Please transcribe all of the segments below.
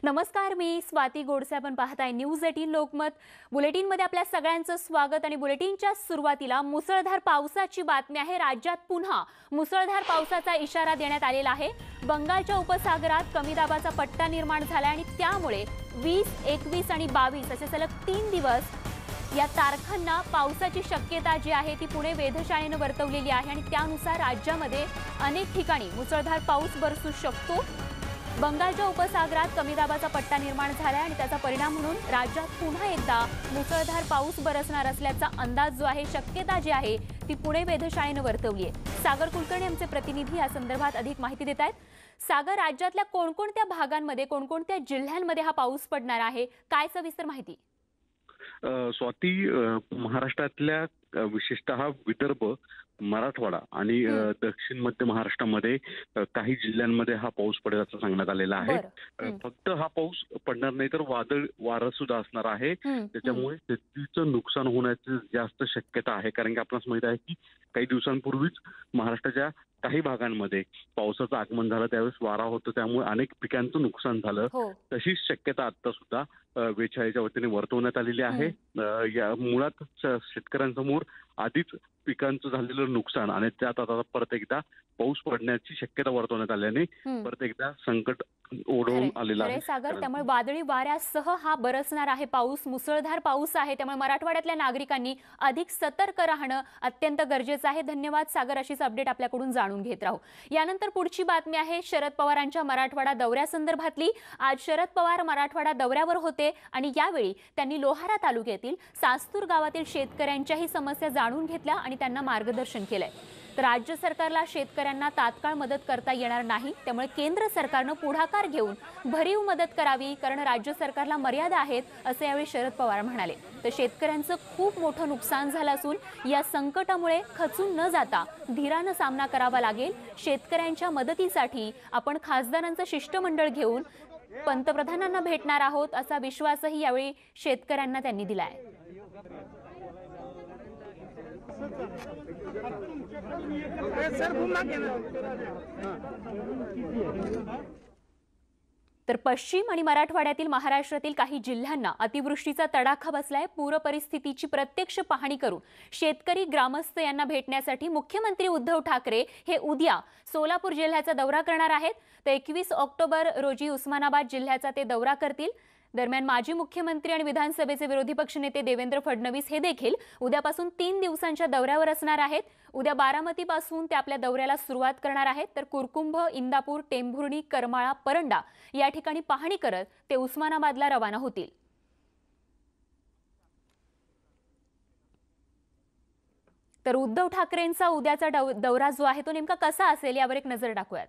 नमस्कार, मी स्वाती गोडसे. आपण पाहताय न्यूज 18 लोकमत. बुलेटिनमध्ये आपल्या सगळ्यांचं स्वागत. आणि बुलेटिनच्या सुरुवातीला मुसळधार पावसाची बातमी आहे. राज्यात पुन्हा मुसळधार पावसाचा इशारा देण्यात आलेला आहे. बंगालच्या उपसागरात कमी दाबाचा पट्टा निर्माण झाला आणि त्यामुळे 20, 21 आणि 22 असे सलग 3 दिवस या तारखांना पावसाची शक्यता जी आहे ती पुणे वेधशाळेने वर्तवलेली आहे आणि त्यानुसार राज्यामध्ये अनेक ठिकाणी मुसळधार पाऊस बरसू शकतो. बंगालच्या उपसागरात कमी दाबाचा पट्टा निर्माण झाला आणि त्याचा परिणाम म्हणून राज्यात पुन्हा एकदा मुसळधार पाऊस बरसणार असल्याचा अंदाज जो आहे, शक्यता जी आहे ती पुणे वेधशाळेने वर्तवली आहे. सागर कुलकर्णी आमचे प्रतिनिधी या संदर्भात अधिक माहिती देत आहेत. सागर, राज्यातल्या कोणकोणत्या भागांमध्ये, कोणकोणत्या जिल्ह्यांमध्ये हा पाऊस पडणार आहे, काय सविस्तर माहिती? स्वाती, महाराष्ट्रातल्या विशेषतः विदर्भ, मराठवाडा आणि दक्षिण मध्य महाराष्ट्रामध्ये काही जिल्ह्यांमध्ये हा पाऊस पडेल असं सांगण्यात आलेलं आहे. फक्त हा पाऊस पडणार नाही तर वादळ वारं सुद्धा असणार आहे. त्याच्यामुळे शेतीचं नुकसान होण्याची जास्त शक्यता आहे. कारण की आपल्याला माहित आहे की काही दिवसांपूर्वीच महाराष्ट्राच्या काही भागांमध्ये पावसाचं आगमन झालं, त्यावेळेस वारा होतं, त्यामुळे अनेक पिकांचं नुकसान झालं. तशीच शक्यता आता सुद्धा वेधशाळेच्या वतीने वर्तवण्यात आलेली आहे. या मुळात शेतकऱ्यांसमोर आधीच पिकांचं झालेलं नुकसान आणि त्यात आता परत एकदा पाऊस पडण्याची शक्यता वर्तवण्यात आल्याने परत एकदा संकट ओढवून आलेलं आहे. सागर, त्यामुळे वादळी वाऱ्यासह हा बरसणार आहे पाऊस, मुसळधार पाऊस आहे. त्यामुळे मराठवाड्यातल्या नागरिकांनी अधिक सतर्क राहणं अत्यंत गरजेचं आहे. धन्यवाद सागर, अशीच अपडेट आपल्याकडून जाणून घेत राहू. यानंतर पुढची बातमी आहे शरद पवारांच्या मराठवाडा दौऱ्यासंदर्भातली. आज शरद पवार मराठवाडा दौऱ्यावर होते आणि यावेळी त्यांनी लोहारा तालुक्यातील सास्तूर गावातील शेतकऱ्यांच्याही समस्या जाणून घेतल्या आणि त्यांना मार्गदर्शन केलंय. तर राज्य सरकारला शेतकऱ्यांना तात्काळ मदत करता येणार नाही, त्यामुळे केंद्र सरकारनं पुढाकार घेऊन भरीव मदत करावी, कारण राज्य सरकारला मर्यादा आहेत, असे यावेळी शरद पवार म्हणाले. तर शेतकऱ्यांचं खूप मोठं नुकसान झालं असून या संकटामुळे खचून न जाता धीरानं सामना करावा लागेल. शेतकऱ्यांच्या मदतीसाठी आपण खासदारांचं शिष्टमंडळ घेऊन पंतप्रधानांना भेटणार आहोत, असा विश्वासही यावेळी शेतकऱ्यांना त्यांनी दिलाय. तर पश्चिम आणि मराठवाड्यातील महाराष्ट्रातील काही जिल्ह्यांना अतिवृष्टीचा तडाखा बसलाय. पूर परिस्थितीची प्रत्यक्ष पाहणी करून शेतकरी, ग्रामस्थ यांना भेटण्यासाठी मुख्यमंत्री उद्धव ठाकरे हे उद्या सोलापूर जिल्ह्याचा दौरा करणार आहेत. तर 21 ऑक्टोबर रोजी उस्मानाबाद जिल्ह्याचा ते दौरा करतील. दरम्यान माजी मुख्यमंत्री आणि विधानसभेचे विरोधी पक्षनेते देवेंद्र फडणवीस हे देखील उद्यापासून 3 दिवसांच्या दौऱ्यावर असणार आहेत. उद्या बारामतीपासून ते आपल्या दौऱ्याला सुरुवात करणार आहेत. तर कुरकुंभ, इंदापूर, टेंभुर्णी, करमाळा, परंडा या ठिकाणी पाहणी करत ते उस्मानाबादला रवाना होतील. तर उद्धव ठाकरेंचा उद्याचा दौरा जो आहे तो नेमका कसा असेल यावर एक नजर टाकूयात.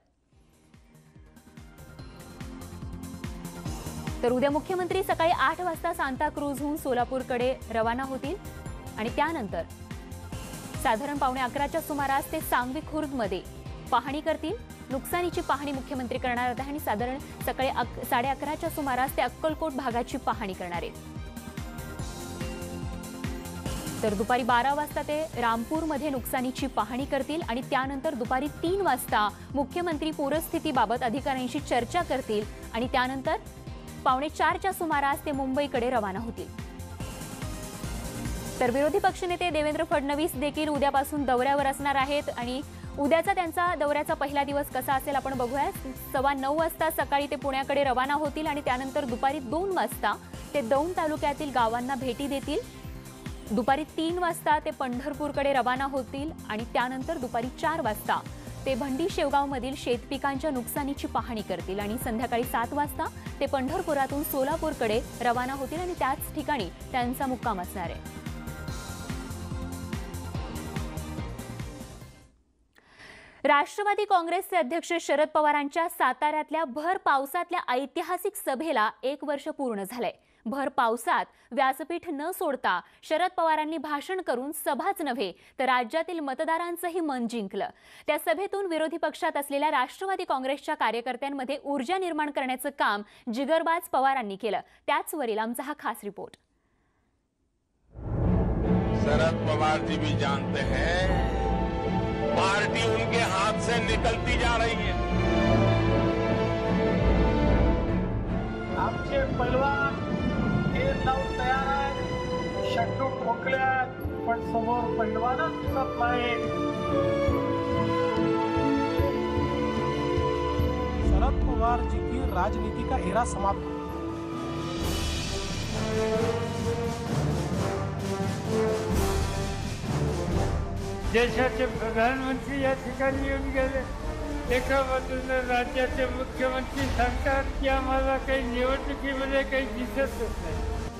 तर उद्या मुख्यमंत्री सकाळी 8 वाजता सांताक्रूजहून सोलापूरकडे रवाना होतील आणि त्यानंतर साधारण 11:15च्या सुमारास ते सांगवी खुर्दमध्ये पाहणी करतील. नुकसानीची पाहणी मुख्यमंत्री करणार आहेत आणि साधारण सकाळी 11:30च्या सुमारास ते अक्कलकोट भागाची पाहणी करणार आहेत. तर दुपारी 12 वाजता ते रामपूरमध्ये नुकसानीची पाहणी करतील आणि त्यानंतर दुपारी 3 वाजता मुख्यमंत्री पूरस्थितीबाबत अधिकाऱ्यांशी चर्चा करतील आणि त्यानंतर 3:45च्या सुमारास ते मुंबईकडे रवाना होतील. तर विरोधी पक्षनेते देवेंद्र फडणवीस देखील उद्यापासून दौऱ्यावर असणार आहेत आणि उद्याचा त्यांचा दौऱ्याचा पहिला दिवस कसा असेल आपण बघूया. 9:15 वाजता सकाळी ते पुण्याकडे रवाना होतील आणि त्यानंतर दुपारी 2 वाजता ते दौंड तालुक्यातील गावांना भेटी देतील. दुपारी 3 वाजता ते पंढरपूरकडे रवाना होतील आणि त्यानंतर दुपारी 4 वाजता ते भंडी शेवगावमधील शेतपिकांच्या नुकसानीची पाहणी करतील आणि संध्याकाळी 7 वाजता ते पंढरपुरातून सोलापूरकडे रवाना होतील आणि त्याच ठिकाणी त्यांचा मुक्काम असणार आहे. राष्ट्रवादी काँग्रेसचे अध्यक्ष शरद पवारांच्या साताऱ्यातल्या भर पावसातल्या ऐतिहासिक सभेला 1 वर्ष पूर्ण झालंय. भर पावसात व्यासपीठ न सोडता शरद पवारांनी भाषण करून सभाच नव्हे तर राज्यातील मतदारांचंही मन जिंकलं. त्या सभेतून विरोधी पक्षात असलेल्या राष्ट्रवादी काँग्रेसच्या कार्यकर्त्यांमध्ये ऊर्जा निर्माण करण्याचं काम जिगरबाज पवारांनी केलं. त्याचवरील आमचा हा खास रिपोर्ट. शरद पवार जी भी जानते हैं पार्टी उनके हाथ से निकलती जा रही है. पण समोर पैलवानच दिसत नाही. शरद पवार जी की राजनीति का एरा समाप्त. देशाचे प्रधानमंत्री या ठिकाणी येऊन गेले. एका बाजूने राज्याचे मुख्यमंत्री सांगतात की आम्हाला काही निवडणुकीमध्ये काही दिसतच नाही.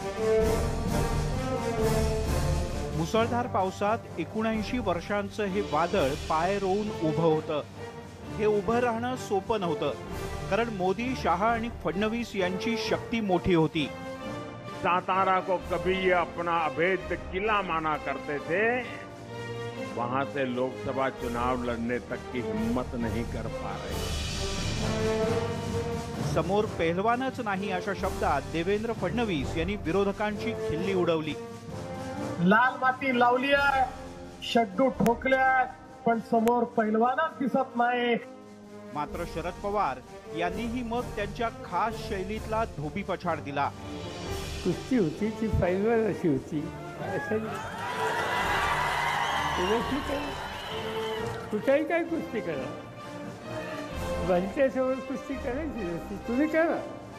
मुसळधार पावसात 79 वर्षांचं हे वादळ पाय रोवून उभं होतं. हे उभं राहणं सोपं नव्हतं, कारण मोदी, शहा आणि फडणवीस यांची शक्ती मोठी होती. सातारा को कभी ये अपना अभेद्य किला माना करते थे, वहां से लोकसभा चुनाव लड़ने तक की हिम्मत नहीं कर पा रहे. समोर पेहलवानच नाही अशा शब्दात देवेंद्र फडणवीस यांनी विरोधकांची खिल्ली उडवली. लाल माती लावली आहे, शड्डू ठोकल्या, पण समोर पैलवानच दिसत नाही. मात्र शरद पवार यांनीही मग त्यांच्या खास शैलीतला धोबी पछाड दिला. कुस्ती होती ती पैलवान अशी होती. कुठेही काय कुस्ती करा, बांधच्यासमोर कुस्ती करायची नसती. तुम्ही करा,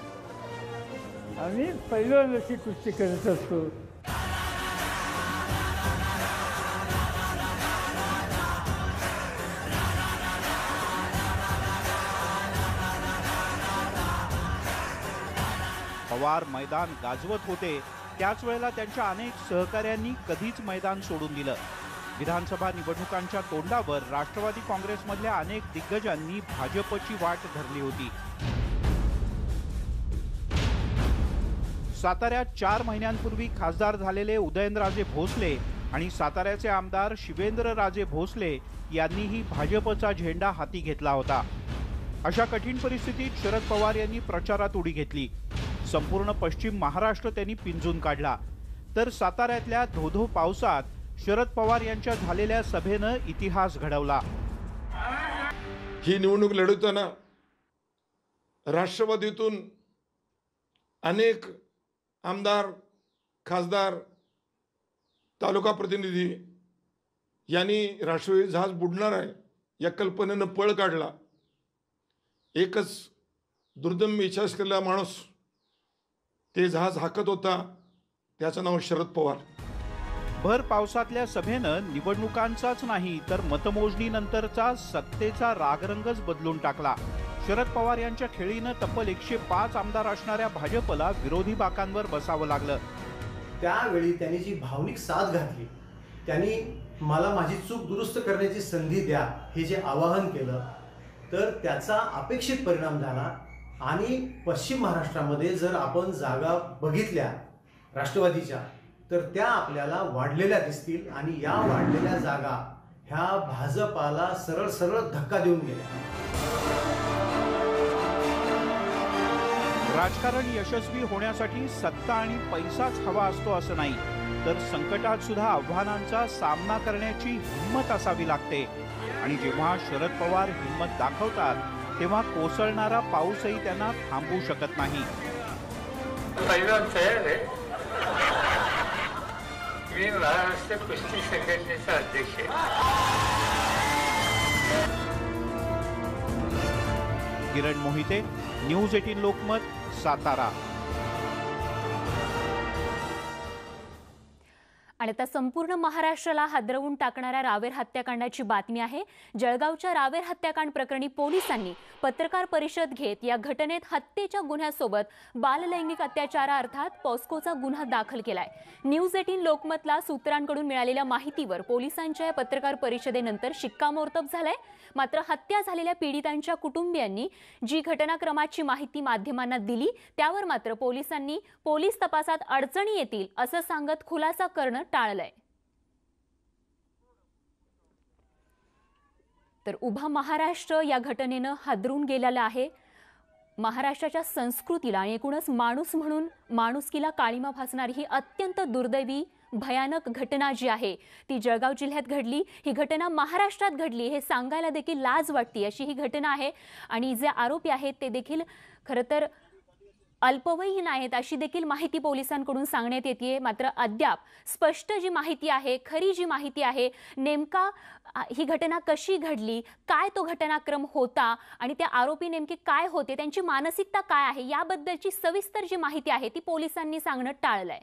आम्ही पैलवान अशी कुस्ती करत असतो. पवार मैदान गाजवत होते, त्याच वेळेला त्यांच्या अनेक सहकाऱ्यांनी कधीच मैदान सोडून दिलं. विधानसभा निवडणुकांच्या तोंडावर राष्ट्रवादी काँग्रेसमधल्या अनेक दिग्गजांनी भाजपची वाट धरली होती. साताऱ्यात 4 महिन्यांपूर्वी खासदार झालेले उदयनराजे भोसले आणि साताऱ्याचे आमदार शिवेंद्रराजे भोसले यांनीही भाजपचा झेंडा हाती घेतला होता. अशा कठीण परिस्थितीत शरद पवार यांनी प्रचारात उडी घेतली. संपूर्ण पश्चिम महाराष्ट्र त्यांनी पिंजून काढला. तर साताऱ्यातल्या धोधो पावसात शरद पवार यांच्या झालेल्या सभेनं इतिहास घडवला. ही निवडणूक लढवताना राष्ट्रवादीतून अनेक आमदार, खासदार, तालुका प्रतिनिधी यांनी राष्ट्रवादी जहाज बुडणार आहे या कल्पनेनं पळ काढला. एकच दुर्दम्य इच्छा असलेला माणूस ते जहाज हाकत होता, त्याचं नाव शरद पवार. भर पावसातल्या सभेनं निवडणुकांचाच नाही तर मतमोजणीनंतरचा सत्तेचा रागरंगच बदलून टाकला. शरद पवार यांच्या खेळीनं तब्बल 105 आमदार असणाऱ्या भाजपला विरोधी बाकांवर बसावं लागलं. त्यावेळी त्यांनी जी भावनिक साथ घातली, त्यांनी मला माझी चूक दुरुस्त करण्याची संधी द्या हे जे आवाहन केलं, तर त्याचा अपेक्षित परिणाम झाला. आणि पश्चिम महाराष्ट्रामध्ये जर आपण जागा बघितल्या राष्ट्रवादीच्या, तर त्या आपल्याला वाढलेल्या दिसतील. आणि या वाढलेल्या जागा ह्या भाजपाला सरळ सरळ धक्का देऊन गेल्या. राजकारण यशस्वी होण्यासाठी सत्ता आणि पैसाच हवा असतो असं नाही, तर संकटात सुद्धा आव्हानांचा सामना करण्याची हिंमत असावी लागते. आणि जेव्हा शरद पवार हिंमत दाखवतात, तेव्हा कोसळणारा पाऊसही त्यांना थांबवू शकत नाही. मी महाराष्ट्र कुस्ती संघटनेचा अध्यक्ष आहे. किरण मोहिते, न्यूज 18 लोकमत, सातारा. आणि आता संपूर्ण महाराष्ट्राला हादरवून टाकणाऱ्या रावेर हत्याकांडाची बातमी आहे. जळगावच्या रावेर हत्याकांड प्रकरणी पोलिसांनी पत्रकार परिषद घेत या घटनेत हत्येच्या गुन्ह्यासोबत बाललैंगिक अत्याचार अर्थात पॉस्कोचा गुन्हा दाखल केलाय. न्यूज 18 लोकमतला सूत्रांकडून मिळालेल्या माहितीवर पोलिसांच्या या पत्रकार परिषदेनंतर शिक्कामोर्तब झालंय. मात्र हत्या झालेल्या पीडितांच्या कुटुंबियांनी जी घटनाक्रमाची माहिती माध्यमांना दिली, त्यावर मात्र पोलिसांनी पोलीस तपासात अडचणी येतील असं सांगत खुलासा करणं टाळलंय. तर उभा महाराष्ट्र या घटनेनं हादरून गेलेला आहे. महाराष्ट्राच्या संस्कृतीला आणि एकूणच माणूस म्हणून माणुसकीला काळीमा फासणारी ही अत्यंत दुर्दैवी भयानक घटना जी आहे ती जळगाव जिल्ह्यात घडली. ही घटना महाराष्ट्रात घडली हे सांगायला देखील लाज वाटते अशी ही घटना आहे. आणि जे आरोपी आहेत ते देखील खरं तर अल्पवयीन आहेत अशी देखील माहिती पोलिसांकडून सांगण्यात येते। मात्र अद्याप स्पष्ट जी माहिती आहे, खरी जी माहिती आहे, नेमका ही घटना कशी घडली, काय तो घटनाक्रम होता आणि त्या आरोपी नेमके काय होते, त्यांची मानसिकता काय आहे, याबद्दलची सविस्तर जी माहिती आहे ती पोलिसांनी सांगणं टाळलंय।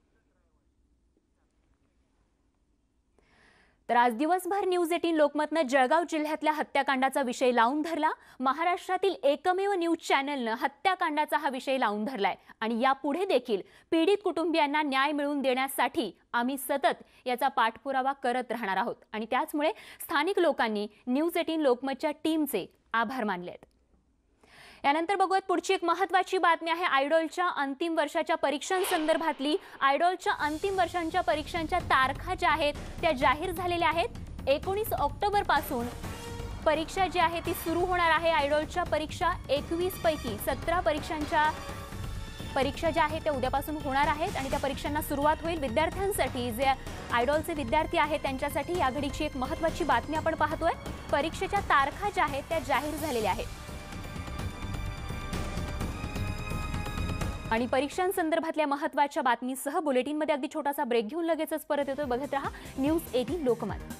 तर आज दिवसभर न्यूज 18 लोकमतनं जळगाव जिल्ह्यातल्या हत्याकांडाचा विषय लावून धरला। महाराष्ट्रातील एकमेव न्यूज चॅनलनं हत्याकांडाचा हा विषय लावून धरलाय आणि यापुढे देखील पीडित कुटुंबियांना न्याय मिळवून देण्यासाठी आम्ही सतत याचा पाठपुरावा करत राहणार आहोत आणि त्याचमुळे स्थानिक लोकांनी न्यूज 18 लोकमतच्या टीमचे आभार मानलेत। यानंतर बघूयात पुढची एक महत्त्वाची बातमी आहे आयडॉलच्या अंतिम वर्षाच्या परीक्षांसंदर्भातली। आयडॉलच्या अंतिम वर्षांच्या परीक्षांच्या तारखा ज्या आहेत त्या जाहीर झालेल्या आहेत। 19 ऑक्टोबर पासून परीक्षा जी आहे ती सुरू होणार आहे। आयडॉलच्या परीक्षा 21 पैकी 17 परीक्षा ज्या आहेत त्या उद्यापासून होणार आहेत आणि त्या परीक्षांना सुरुवात होईल। विद्यार्थ्यांसाठी जे आयडॉलचे विद्यार्थी आहेत त्यांच्यासाठी या घडीची एक महत्त्वाची बातमी आपण पाहतोय। परीक्षेच्या तारखा ज्या आहेत त्या जाहीर झालेल्या आहेत आणि परीक्षांसंदर्भातल्या महत्त्वाच्या बातमीसह बुलेटिनमध्ये अगदी छोटासा ब्रेक घेऊन लगेचच परत येतोय। बघत रहा न्यूज 18 लोकमत।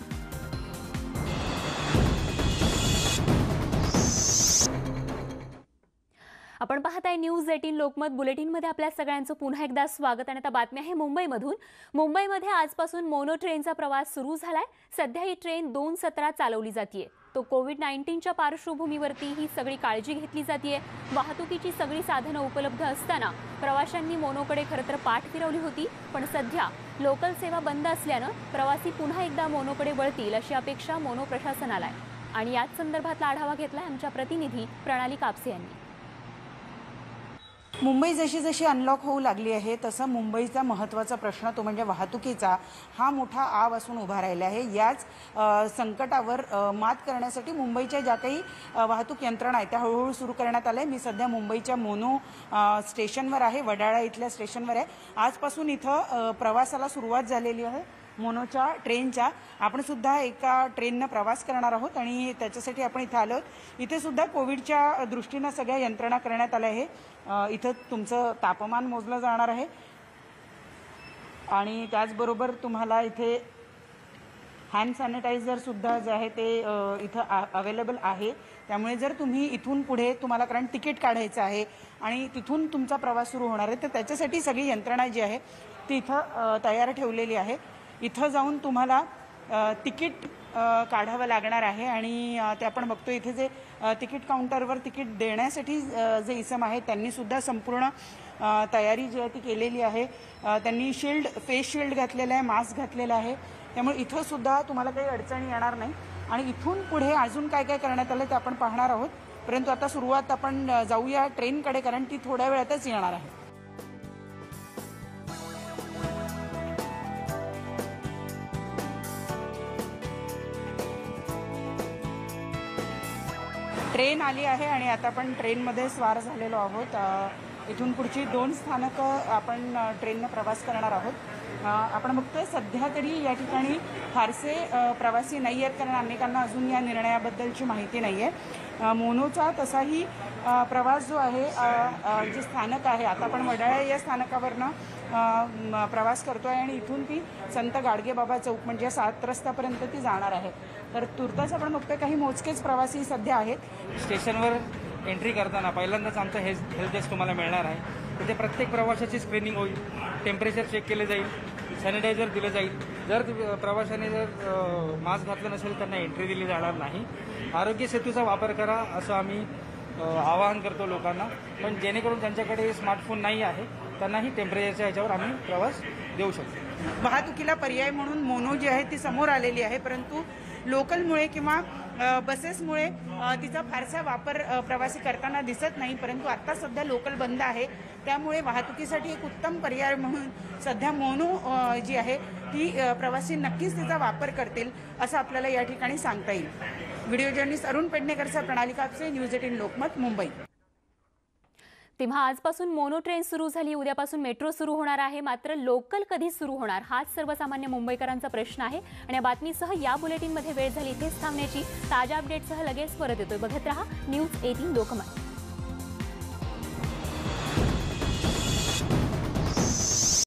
आपण पाहताय न्यूज 18 लोकमत बुलेटिनमध्ये आपल्या सगळ्यांचं पुन्हा एकदा स्वागत आणि आता बातमी आहे मुंबईमधून। मुंबईमध्ये आजपासून मोनो ट्रेनचा प्रवास सुरू झालाय। सध्या ही ट्रेन 2 सत्रात चालवली जाते। तो कोविड-19च्या पार्श्वभूमीवरती ही सगळी काळजी घेतली जाते। वाहतुकीची सगळी साधनं उपलब्ध असताना प्रवाशांनी मोनोकडे खरं तर पाठ फिरवली होती, पण सध्या लोकल सेवा बंद असल्यानं प्रवासी पुन्हा एकदा मोनोकडे वळतील अशी अपेक्षा मोनो प्रशासनाला आहे आणि याच संदर्भातला आढावा घेतलाय आमच्या प्रतिनिधी प्रणाली कापसे यांनी। मुंबई जशी जशी अनलॉक होऊ लागली आहे तसं मुंबईचा महत्त्वाचा प्रश्न तो म्हणजे वाहतुकीचा हा मोठा आव असून उभा राहिला आहे। याच संकटावर मात करण्यासाठी मुंबईच्या ज्या काही वाहतूक यंत्रणा आहेत त्या हळूहळू सुरू करण्यात आल्या। मी सध्या मुंबईच्या मोनो स्टेशनवर आहे, वडाळा इथल्या स्टेशनवर आहे। आजपासून इथं प्रवासाला सुरुवात झालेली आहे मोनोच्या ट्रेनच्या। आपण सुद्धा एका ट्रेननं प्रवास करणार आहोत आणि त्याच्यासाठी आपण इथं आलो आहोत। इथे सुद्धा कोविडच्या दृष्टीनं सगळ्या यंत्रणा करण्यात आल्या आहे। इथं तुमचं तापमान मोजलं जाणार आहे आणि त्याचबरोबर तुम्हाला इथे हँड सॅनिटायझर सुद्धा जे आहे ते इथं अवेलेबल आहे। त्यामुळे जर तुम्ही इथून पुढे तुम्हाला कारण तिकीट काढायचं आहे आणि तिथून तुमचा प्रवास सुरू होणार आहे तर त्याच्यासाठी सगळी यंत्रणा जी आहे ती इथं तयार ठेवलेली आहे। इथं जाऊन तुम्हाला तिकीट काढावं लागणार आहे आणि ते आपण बघतो इथे जे तिकीट काउंटरवर तिकीट देण्यासाठी जे इसम आहे त्यांनी सुद्धा संपूर्ण तयारी जी आहे ती केलेली आहे। त्यांनी फेस शिल्ड घातलेला आहे, मास्क घातलेला आहे, त्यामुळे इथं सुद्धा तुम्हाला काही अडचणी येणार नाही आणि इथून पुढे अजून काय काय करण्यात आलं ते आपण पाहणार आहोत। परंतु आता सुरुवात आपण जाऊया ट्रेनकडे कारण ती थोड्या वेळातच येणार आहे। ट्रेन आली आहे आणि आता आपण ट्रेनमध्ये स्वार झालेलो आहोत। इथून पुढची 2 स्थानकं आपण ट्रेनने प्रवास करणार आहोत। आपण बघतोय सध्या तरी या ठिकाणी फारसे प्रवासी नाही आहेत कारण अनेकांना अजून या निर्णयाबद्दलची माहिती नाही आहे। मोनोचा तसाही प्रवास जो आहे जे स्थानक आहे आता आपण वडाळा या स्थानकावरनं प्रवास करतो आहे आणि इथून ती संत गाडगेबाबा चौक म्हणजे 7 रस्त्यापर्यंत ती जाणार आहे। तर तुर्तास आपण बघतोय काही मोजकेच प्रवासी सध्या आहेत। स्टेशनवर एंट्री करताना पहिल्यांदाच आमचं हेल्थ डेस्क तुम्हाला मिळणार आहे। तिथे प्रत्येक प्रवाशाची स्क्रीनिंग होईल, टेम्परेचर चेक केले जाईल, सॅनिटायझर दिलं जाईल। जर प्रवाशाने जर मास्क घातलं नसेल त्यांना एंट्री दिली जाणार नाही। आरोग्य सेतूचा वापर करा असं आम्ही आवाहन करतो लोकांना, पण जेणेकरून ज्यांच्याकडे स्मार्टफोन नाही आहे त्यांनाही टेम्परेचरच्या ह्याच्यावर आम्ही प्रवास देऊ शकतो। वाहतुकीला पर्याय म्हणून मोनो जी आहे ती समोर आलेली आहे, परंतु लोकलमुळे किंवा बसेसमुळे तिचा फारसा वापर प्रवासी करताना दिसत नाही। परंतु आता सध्या लोकल बंद आहे त्यामुळे वाहतुकीसाठी एक उत्तम पर्याय म्हणून सध्या मोनो जी आहे ती प्रवासी नक्कीच तिचा वापर करतील असं आपल्याला या ठिकाणी सांगता येईल। व्हिडिओ जर्नलिस्ट अरुण पेडणेकरचा प्रणाली कापसे, न्यूज 18 लोकमत, मुंबई। तेव्हा आजपासून मोनो ट्रेन सुरू झाली, उद्यापासून मेट्रो सुरू होणार आहे, मात्र लोकल कधी सुरू होणार हाच सर्वसामान्य मुंबईकरांचा प्रश्न आहे। आणि या बातमीसह या बुलेटिनमध्ये वेळ झाली इथेच थांबण्याची। ताज्या अपडेटसह लगेच परत येतोय। बघत रहा न्यूज 18 लोकमत।